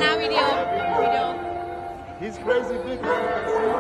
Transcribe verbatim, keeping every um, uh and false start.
Nah, video. Video. He's crazy big, as you can see.